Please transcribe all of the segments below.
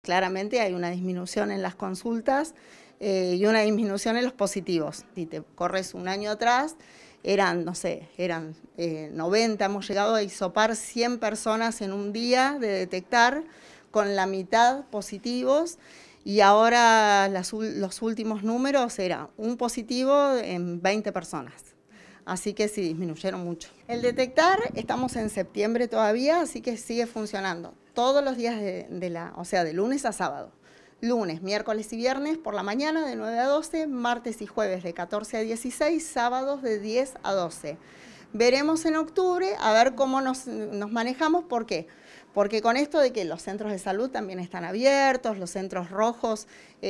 Claramente hay una disminución en las consultas y una disminución en los positivos. Si te corres un año atrás, eran 90, hemos llegado a hisopar 100 personas en un día de detectar, con la mitad positivos, y ahora los últimos números era un positivo en 20 personas. Así que sí, disminuyeron mucho. El detectar, estamos en septiembre todavía, así que sigue funcionando. Todos los días de lunes a sábado. Lunes, miércoles y viernes por la mañana de 9 a 12, martes y jueves de 14 a 16, sábados de 10 a 12. Veremos en octubre a ver cómo nos manejamos. ¿Por qué? Porque con esto de que los centros de salud también están abiertos, los centros rojos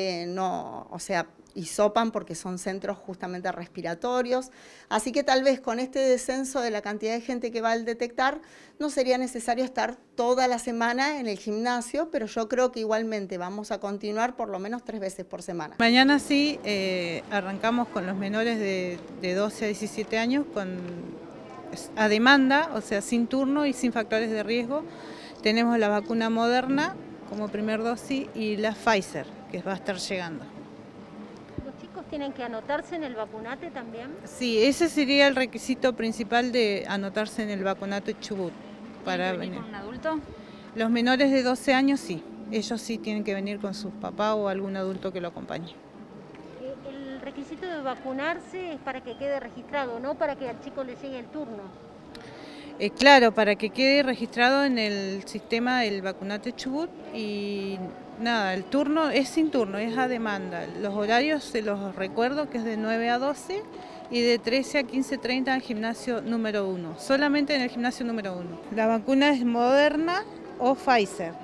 hisopan porque son centros justamente respiratorios. Así que tal vez con este descenso de la cantidad de gente que va al detectar, no sería necesario estar toda la semana en el gimnasio, pero yo creo que igualmente vamos a continuar por lo menos 3 veces por semana. Mañana sí, arrancamos con los menores de 12 a 17 años a demanda, o sea, sin turno y sin factores de riesgo. Tenemos la vacuna Moderna como primer dosis y la Pfizer, que va a estar llegando. ¿Los chicos tienen que anotarse en el vacunate también? Sí, ese sería el requisito principal de anotarse en el vacunate Chubut. ¿Para venir con un adulto? Los menores de 12 años sí, ellos sí tienen que venir con sus papás o algún adulto que lo acompañe. El requisito de vacunarse es para que quede registrado, no para que al chico le llegue el turno. Claro, para que quede registrado en el sistema del vacunate Chubut. Y nada, el turno es sin turno, es a demanda. Los horarios se los recuerdo que es de 9 a 12 y de 13 a 15:30 en el gimnasio número 1, solamente en el gimnasio número 1. La vacuna es Moderna o Pfizer.